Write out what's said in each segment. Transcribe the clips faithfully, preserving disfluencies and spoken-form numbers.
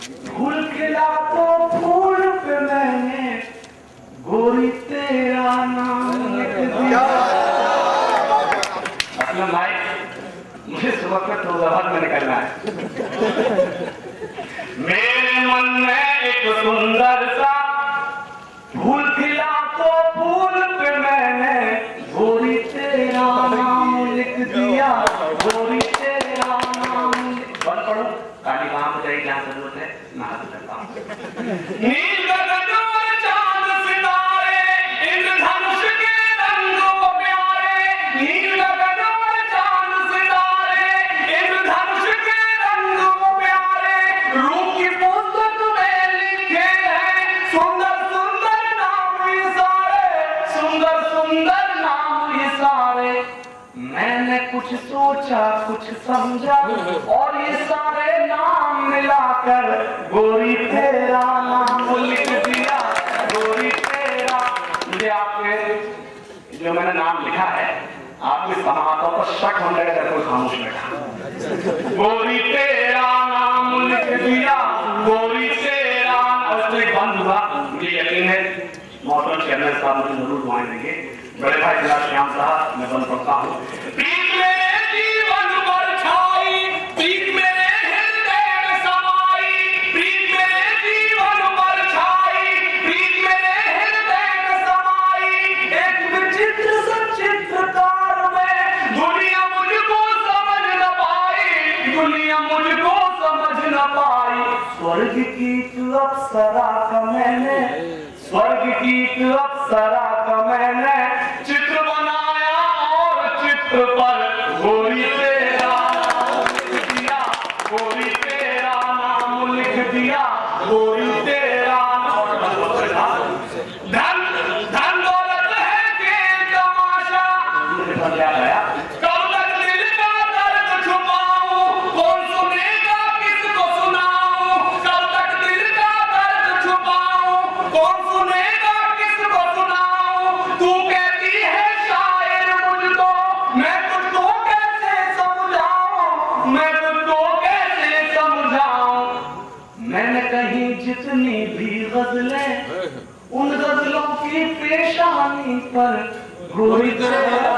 फूल खिला तो फूल पे मैंने गोरी तेरा नाम लिख दिया। असलम भाई, मुझे सुबह का टूर्नामेंट में निकलना है। मेरे मन में एक सुंदर सा फूल खिला तो फूल पे मैंने गोरी तेरा नाम लिख दिया। गोरी तेरा नाम बंद पढ़ो, काली वहां पर जाएगी जहां जरूरत है, मैं हाथ करता हूँ। नील गगन और चांद सितारे, इंद्रधनुष के रंगों प्यारे। नील गगन और चांद सितारे, इंद्रधनुष के रंगों प्यारे। रूप की पुस्तक में लिखे हैं सुंदर सुंदर नाम ये सारे, सुंदर सुंदर नाम ये सारे। मैंने कुछ सोचा कुछ समझा और ये सारे नाम मिलाकर गोरी तेरा नाम लिख दिया। गोरी तेरा, मुझे आपके जो मैंने नाम लिखा है आपके समातों पर शक होने लगा, कोई खामोश बैठा। गोरी तेरा नाम लिख दिया, गोरी तेरा। और एक बंद हुआ, मुझे यकीन है मोहतरम चेयरमैन साहब मुझे जरूर दुआएं देंगे। बड़े भाई जिला श्याम साहब, मैं बंद पढ़ता हूँ। प्रीत मेरे जीवन पर छाई, प्रीत मेरे हृदय में समाई। प्रीत मेरे जीवन पर छाई, प्रीत मेरे हृदय में समाई। एक विचित्र सचित्रकार में दुनिया मुझको समझ न पाई, दुनिया मुझको समझ न पाई। स्वर्ग की अप्सरा का मैंने, स्वर्ग की अप्सरा का मैंने चित्र बनाया और चित्र पर गोरी तेरा नाम लिख दिया। गोरी तेरा नाम लिख दिया, गोरी तेरा नाम। धन धन दौलत है के तमाशा, मुझे याद आया। कब तक दिल का दर्द छुपाऊं, कौन सुनेगा किसको सुनाऊं। कब तक दिल का दर्द छुपाऊं, कौन सुनेगा किसको सुनाऊं। तू कहती है शायर मुझको, मैं तुझको कैसे समझाऊं, मैं तुझको कैसे समझाऊं। मैंने कहीं जितनी भी गजलें, उन गजलों की पेशानी पर गोरी तेरा,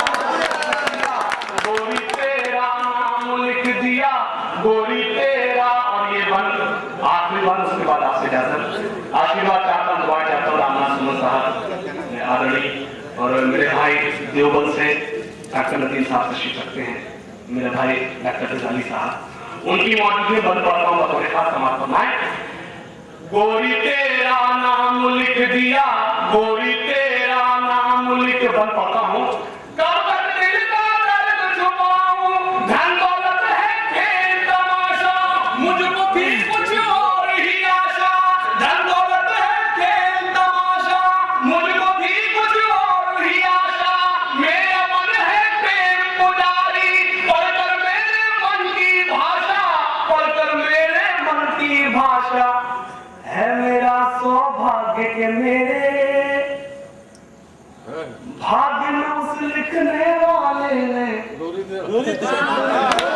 गोरी तेरा नाम लिख दिया। गोरी तेरा। और ये बंद आखिरी बार, उसके बाद आपसे इजाजत। आशीर्वाद चाहता हूँ, दुआ चाहता हूँ रामनाथ सुमन साहब आदरणीय और मेरे भाई देवबंद से डॉक्टर नदीम साहब तशरीफ रखते हैं, मेरे भाई डॉक्टर गजाली साहब, उनकी मौजूदगी में बंद पढ़ता हूँ, बतौर खास समाप्त फरमाएं। गोरी तेरा नाम लिख दिया, गोरी तेरा नाम लिख, बंद पढ़ता हूँ। कब तक दिल का दर्द छुपाऊं, धन दौलत है खेल तमाशा। मुझको भी कुछ और ही आशा, धन दौलत है खेल तमाशा। मुझको भी कुछ और ही आशा। मेरा मन है प्रेम पुजारी, पढ़कर मेरे मन की भाषा, पढ़कर मेरे मन की भाषा। है मेरा सौभाग्य के मेरे भाग्य में उस लिखने वाले ने